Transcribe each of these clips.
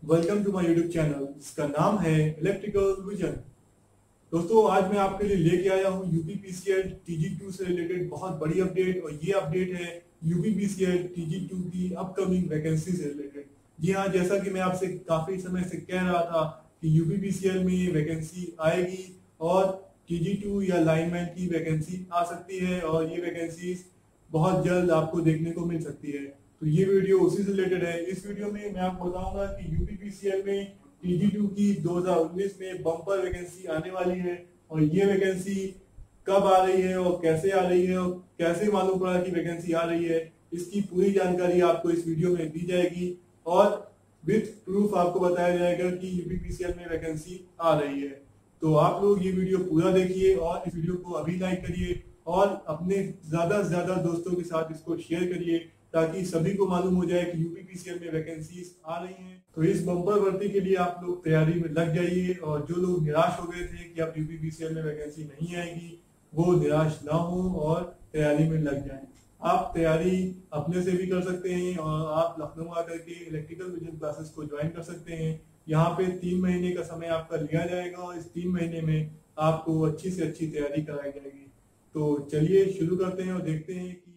Welcome to my YouTube channel जिसका नाम है इलेक्ट्रिकल विजन। दोस्तों, आज मैं आपके लिए लेके आया हूँ यूपीपीसीएल TG2 से रिलेटेड बहुत बड़ी अपडेट। और ये अपडेट है यूपीपीसीएल TG2 की अपकमिंग वैकेंसी से रिलेटेड। जी हाँ, जैसा कि मैं आपसे काफी समय से कह रहा था कि यूपीपीसीएल में वैकेंसी आएगी और TG2 या लाइनमैन की वैकेंसी आ सकती है और ये वैकेंसी बहुत जल्द आपको देखने को मिल सकती है। तो ये वीडियो उसी से रिलेटेड है। इस वीडियो में मैं आपको बताऊंगा कि यूपीपीसीएल में TG2 की 2019 में बम्पर वैकेंसी आने वाली है और ये वैकेंसी कब आ रही है और कैसे आ रही है और कैसे मालूम पड़ा कि वैकेंसी आ रही है, इसकी पूरी जानकारी आपको इस वीडियो में दी जाएगी और विथ प्रूफ आपको बताया जाएगा कि यूपीपीसीएल में वैकेंसी आ रही है। तो आप लोग ये वीडियो पूरा देखिए और इस वीडियो को अभी लाइक करिए और अपने ज्यादा से ज्यादा दोस्तों के साथ इसको शेयर करिए ताकि सभी को मालूम हो जाए कि यूपीपीसीएल में वैकेंसीज आ रही हैं। तो इस बम्पर भर्ती के लिए आप लोग तैयारी में लग जाइए और जो लोग निराश हो गए थे कि अब यूपीपीसीएल में वैकेंसी नहीं आएगी वो निराश ना हो और तैयारी में लग जाएं। आप तैयारी अपने से भी कर सकते हैं और आप लखनऊ आकर के इलेक्ट्रिकल विजन क्लासेस को ज्वाइन कर सकते हैं। यहाँ पे 3 महीने का समय आपका लिया जाएगा और इस 3 महीने में आपको अच्छी से अच्छी तैयारी कराई जाएगी। तो चलिए शुरू करते हैं और देखते हैं कि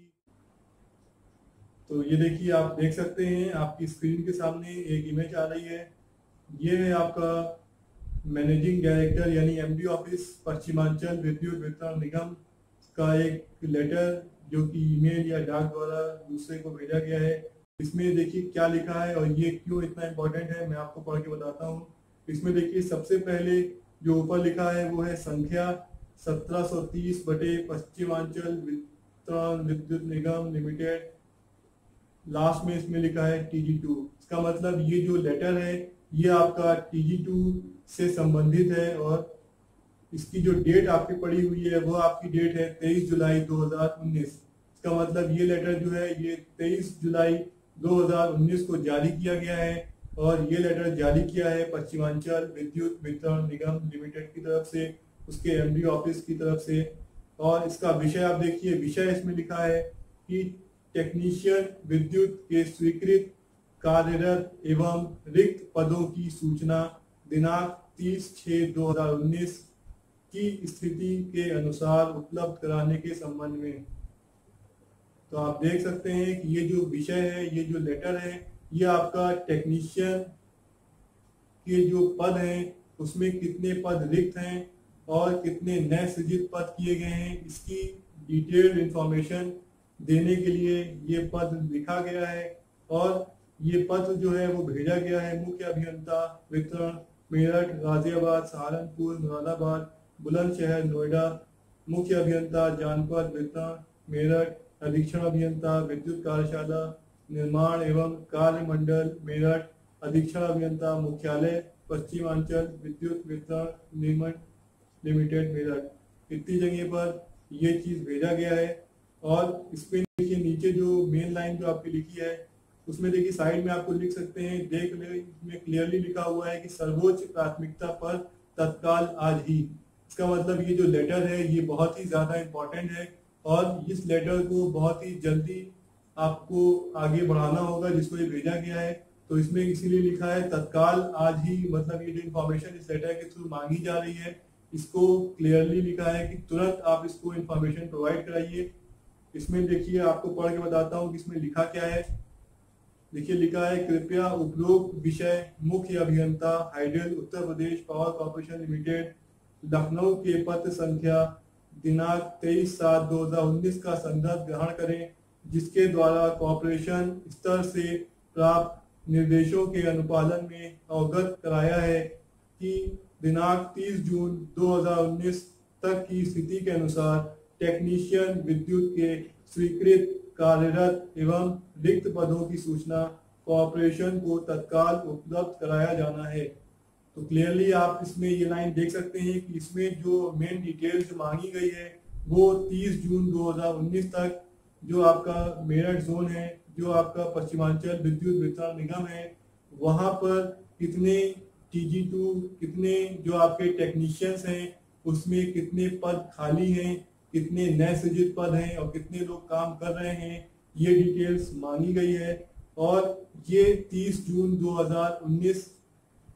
तो ये देखिए, आप देख सकते हैं आपकी स्क्रीन के सामने एक इमेज आ रही है। ये है आपका मैनेजिंग डायरेक्टर यानी MD ऑफिस पश्चिमांचल विद्युत वितरण निगम का एक लेटर जो कि ईमेल या डाक द्वारा दूसरे को भेजा गया है। इसमें देखिए क्या लिखा है और ये क्यों इतना इम्पोर्टेंट है मैं आपको पढ़ के बताता हूँ। इसमें देखिए सबसे पहले जो ऊपर लिखा है वो है संख्या 1730 बटे पश्चिमांचल वितरण विद्युत निगम लिमिटेड। लास्ट में इसमें लिखा है TG2। इसका मतलब ये जो लेटर है ये आपका TG2 से संबंधित है और इसकी जो डेट आपकी पड़ी हुई है वो आपकी डेट है 23 जुलाई 2019। इसका मतलब ये लेटर जो है ये 23 जुलाई 2019 को जारी किया गया है और ये लेटर जारी किया है पश्चिमांचल विद्युत वितरण निगम लिमिटेड की तरफ से, उसके MD ऑफिस की तरफ से। और इसका विषय आप देखिए, विषय इसमें लिखा है कि टेक्नीशियन विद्युत के स्वीकृत कार्यरत एवं रिक्त पदों की सूचना दिनांक 30/6/2019 की स्थिति के अनुसार उपलब्ध कराने के संबंध में। तो आप देख सकते हैं कि ये जो विषय है, ये जो लेटर है, ये आपका टेक्नीशियन के जो पद हैं उसमें कितने पद रिक्त हैं और कितने नए सृजित पद किए गए हैं इसकी डिटेल्ड इंफॉर्मेशन देने के लिए ये पद लिखा गया है। और ये पत्र जो है वो भेजा गया है मुख्य अभियंता वितरण मेरठ, गाजियाबाद, सहारनपुर, मुरादाबाद, बुलंदशहर, नोएडा, मुख्य अभियंता जानपद वितरण मेरठ, अधीक्षण अभियंता विद्युत कार्यशाला निर्माण एवं कार्य मंडल मेरठ, अधीक्षण अभियंता मुख्यालय पश्चिमांचल विद्युत वितरण निगम लिमिटेड मेरठ। इतनी जगह पर ये चीज भेजा गया है। और इसमें देखिए नीचे जो मेन लाइन जो आपकी लिखी है उसमें देखिए साइड में आपको लिख सकते हैं, देख ले इसमें क्लियरली लिखा हुआ है कि सर्वोच्च प्राथमिकता पर तत्काल आज ही। इसका मतलब ये जो लेटर है ये बहुत ही ज्यादा इम्पोर्टेंट है और इस लेटर को बहुत ही जल्दी आपको आगे बढ़ाना होगा जिसको ये भेजा गया है। तो इसमें इसीलिए लिखा है तत्काल आज ही, मतलब ये जो इन्फॉर्मेशन इस लेटर के थ्रू मांगी जा रही है इसको क्लियरली लिखा है कि तुरंत आप इसको इन्फॉर्मेशन प्रोवाइड कराइए। इसमें देखिए आपको पढ़ के बताता हूँ कि इसमें लिखा क्या है। देखिए लिखा है, कृपया उपरोक्त विषय मुख्य अभियंता hydel Uttar Pradesh power corporation limited Lucknow के पत्र संख्या दिनांक 23/7/2019 का संदर्भ ग्रहण करें जिसके द्वारा कॉर्पोरेशन स्तर से प्राप्त निर्देशों के अनुपालन में अवगत कराया है कि दिनांक 30 जून 2019 तक की स्थिति के अनुसार टेक्नीशियन विद्युत के स्वीकृत कार्यरत एवं रिक्त पदों की सूचना कॉर्पोरेशन को तत्काल उपलब्ध कराया जाना है। तो क्लियरली आप इसमें ये लाइन देख सकते हैं कि इसमें जो मेन डिटेल्स मांगी गई है वो 30 जून 2019 तक जो आपका मेरठ जोन है, जो आपका पश्चिमांचल विद्युत वितरण निगम है, वहां पर कितने TG2 कितने जो आपके टेक्नीशियंस हैं उसमें कितने पद खाली हैं, कितने नए सृजित पद हैं और कितने लोग काम कर रहे हैं, ये डिटेल्स मांगी गई है। और ये 30 जून 2019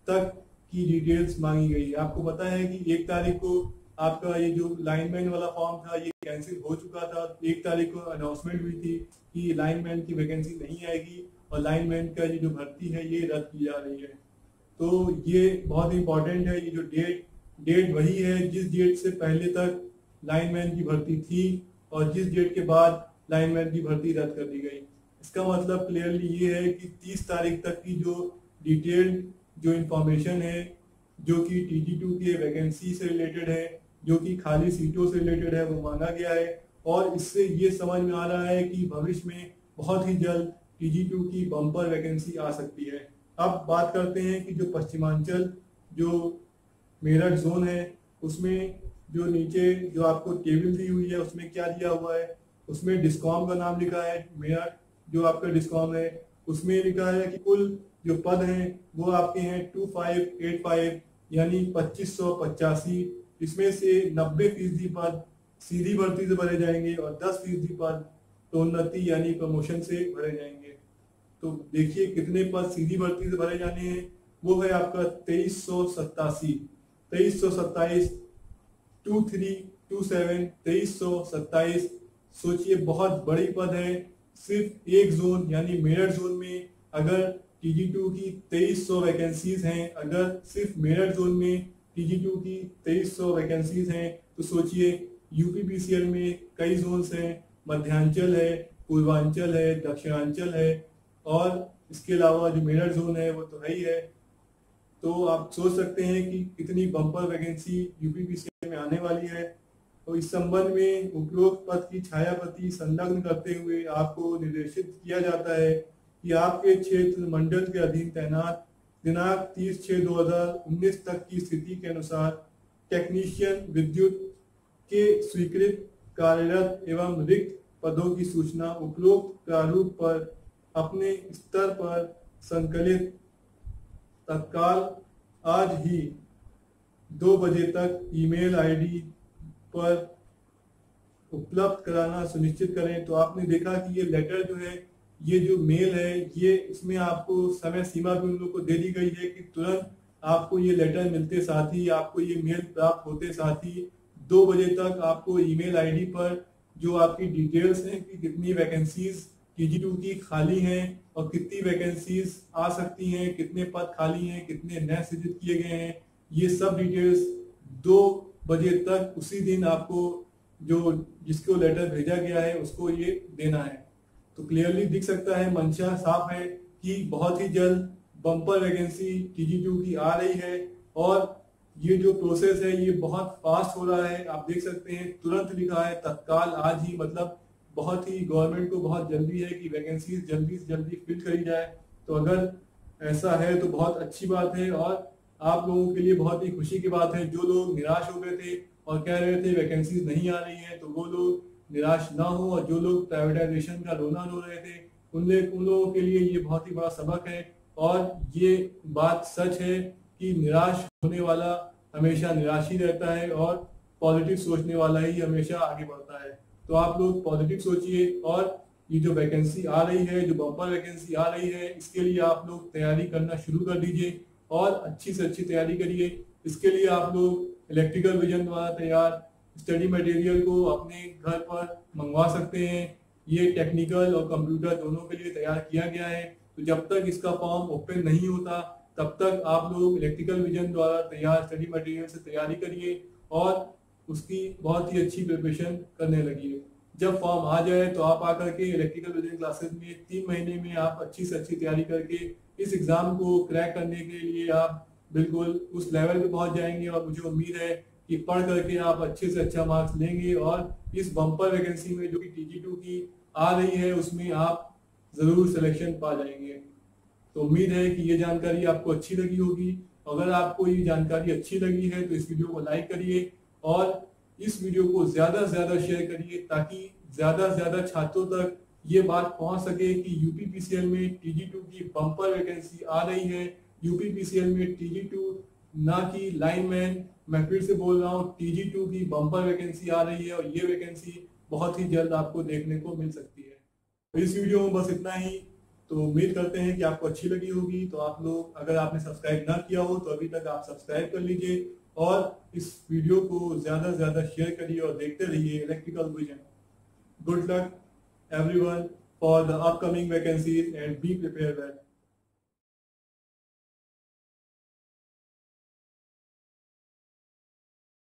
तक की डिटेल्स मांगी गई है। आपको पता है कि 1 तारीख को आपका ये जो लाइनमैन वाला फॉर्म था ये कैंसिल हो चुका था। 1 तारीख को अनाउंसमेंट हुई थी कि लाइनमैन की वैकेंसी नहीं आएगी और लाइनमैन का ये जो भर्ती है ये रद्द की जा रही है। तो ये बहुत इंपॉर्टेंट है। ये जो डेट वही है जिस डेट से पहले तक लाइनमैन की भर्ती थी और जिस डेट के बाद लाइनमैन की भर्ती रद्द कर दी गई। इसका मतलब क्लियरली ये है कि 30 तारीख तक की जो डिटेल्ड जो इंफॉर्मेशन है, जो कि TG2 की वैकेंसी से रिलेटेड है, जो कि खाली सीटों से रिलेटेड है, वो मांगा गया है। और इससे ये समझ में आ रहा है कि भविष्य में बहुत ही जल्द TG2 की बम्पर वैकेंसी आ सकती है। अब बात करते हैं कि जो पश्चिमांचल जो मेरठ जोन है उसमें जो नीचे जो आपको टेबल दी हुई है उसमें क्या दिया हुआ है, उसमें डिस्कॉम का नाम लिखा है। मेरठ जो आपका डिस्कॉम है उसमें लिखा है कि कुल जो पद हैं वो आपके हैं 2585 यानी 2585। इसमें से 90% पद सीधी भर्ती से भरे जाएंगे और 10% पद प्रोन्नति यानी प्रमोशन से भरे जाएंगे। तो देखिए कितने पद सीधी भर्ती से भरे जाने हैं, वो है आपका 2387 2327 2327 2327। सोचिए बहुत बड़ी पद है। सिर्फ एक जोन यानी मेरठ जोन में अगर TG2 की 2300 वैकेंसीज हैं, अगर सिर्फ मेरठ जोन में TG2 की 2300 वैकेंसीज हैं तो सोचिए UPPCL में कई जोन्स हैं, मध्यांचल है, पूर्वांचल है, दक्षिणांचल है और इसके अलावा जो मेरठ जोन है वो तो है ही है। तो आप सोच सकते हैं कि कितनी बम्पर वैकेंसी UPPCL में आने वाली है। तो इस संबंध में उपरोक्त पद की छायाप्रति संलग्न करते हुए आपको निर्देशित किया जाता है कि आपके क्षेत्र मंडल के अधीन तैनात दिनांक 30/6/2019 तक की स्थिति के अनुसार टेक्नीशियन विद्युत के स्वीकृत कार्यरत एवं रिक्त पदों की सूचना उपरोक्त प्रारूप पर अपने स्तर पर संकलित तत्काल आज ही 2 बजे तक ईमेल ID पर उपलब्ध कराना सुनिश्चित करें। तो आपने देखा कि ये लेटर जो है, ये जो मेल है, ये इसमें आपको समय सीमा भी उन लोग को दे दी गई है कि तुरंत आपको ये लेटर मिलते साथ ही, आपको ये मेल प्राप्त होते साथ ही 2 बजे तक आपको ईमेल ID पर जो आपकी डिटेल्स हैं कि कितनी वैकेंसीज TG2 की खाली हैं और कितनी वैकेंसीज आ सकती हैं, कितने पद खाली हैं, कितने नए सृजित किए गए हैं, ये सब डिटेल्स 2 बजे तक उसी दिन आपको जो जिसको लेटर भेजा गया है उसको ये देना है। तो क्लियरली दिख सकता है, मंशा साफ है कि बहुत ही जल्द बम्पर वैकेंसी TG2 की आ रही है और ये जो प्रोसेस है ये बहुत फास्ट हो रहा है। आप देख सकते हैं तुरंत लिखा है, तत्काल आज ही, मतलब बहुत ही गवर्नमेंट को बहुत जल्दी है कि वैकेंसीज जल्दी से जल्दी फिल करी जाए। तो अगर ऐसा है तो बहुत अच्छी बात है और आप लोगों के लिए बहुत ही खुशी की बात है। जो लोग निराश हो गए थे और कह रहे थे वैकेंसीज नहीं आ रही है, तो वो लोग निराश ना हो, और जो लोग प्राइवेटाइजेशन का रोना रो रहे थे उन लोगों के लिए ये बहुत ही बड़ा सबक है। और ये बात सच है कि निराश होने वाला हमेशा निराश ही रहता है और पॉजिटिव सोचने वाला ही हमेशा आगे बढ़ता है। तो आप लोग पॉजिटिव सोचिए और ये जो वैकेंसी आ रही है, जो बम्पर वैकेंसी आ रही है, इसके लिए आप लोग तैयारी करना शुरू कर दीजिए और अच्छी से अच्छी तैयारी करिए। इसके लिए आप लोग इलेक्ट्रिकल विजन द्वारा तैयार स्टडी मटेरियल को अपने घर पर मंगवा सकते हैं। ये टेक्निकल और कंप्यूटर दोनों के लिए तैयार किया गया है। तो जब तक इसका फॉर्म ओपन नहीं होता तब तक आप लोग इलेक्ट्रिकल विजन द्वारा तैयार स्टडी मटेरियल से तैयारी करिए और उसकी बहुत ही अच्छी प्रिपरेशन करने लगिए। जब फॉर्म आ जाए तो आप आकर के इलेक्ट्रिकल विजन क्लासेस में 3 महीने में आप अच्छी से अच्छी तैयारी करके इस एग्जाम को क्रैक करने के लिए आप बिल्कुल उस लेवल पे पहुंच जाएंगे। और मुझे उम्मीद है कि पढ़ करके आप अच्छे से अच्छा मार्क्स लेंगे और इस बम्पर वैकेंसी में जो कि TG2 की आ रही है उसमें आप जरूर सिलेक्शन पा जाएंगे। तो उम्मीद है कि ये जानकारी आपको अच्छी लगी होगी। अगर आपको ये जानकारी अच्छी लगी है तो इस वीडियो को लाइक करिए और इस वीडियो को ज्यादा से ज्यादा शेयर करिए ताकि ज्यादा से ज्यादा छात्रों तक ये बात पहुंच सके कि UPPCL में TG2 की बम्पर वैकेंसी आ रही है। UPPCL में TG2 ना कि लाइनमैन, मैं फिर से बोल रहा हूँ, TG2 की बम्पर वैकेंसी आ रही है और ये वैकेंसी बहुत ही जल्द आपको देखने को मिल सकती है। तो इस वीडियो में बस इतना ही। तो उम्मीद करते हैं कि आपको अच्छी लगी होगी। तो आप लोग अगर आपने सब्सक्राइब ना किया हो तो अभी तक आप सब्सक्राइब कर लीजिए और इस वीडियो को ज्यादा से ज्यादा शेयर करिए और देखते रहिए electrical vision. Good luck everyone for the upcoming vacancies and be prepared well.